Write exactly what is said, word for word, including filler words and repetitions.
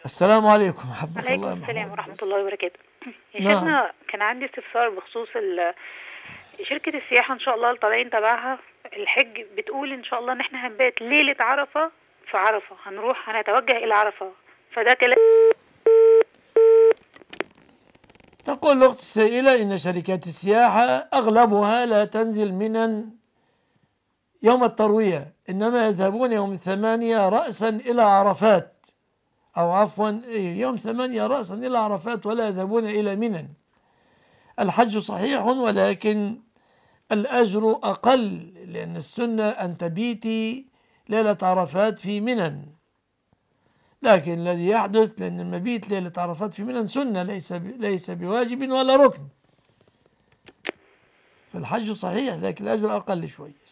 السلام عليكم، حبك عليكم الله السلام محمود ورحمة بس. الله وبركاته. يا نعم. شيخنا، كان عندي استفسار بخصوص ال- شركة السياحة إن شاء الله اللي طالعين تبعها الحج، بتقول إن شاء الله إن إحنا هنبات ليلة عرفة في عرفة، هنروح هنتوجه إلى عرفة، فده كلام. تقول الأخت السائلة إن شركات السياحة أغلبها لا تنزل منى يوم التروية، إنما يذهبون يوم الثمانية رأسا إلى عرفات، أو عفوا يوم ثمانية رأسا إلى عرفات ولا يذهبون إلى منى. الحج صحيح ولكن الأجر أقل، لأن السنة أن تبيتي ليلة عرفات في منى، لكن الذي يحدث لأن المبيت ليلة عرفات في منى سنة، ليس ليس بواجب ولا ركن، فالحج صحيح لكن الأجر أقل شوي.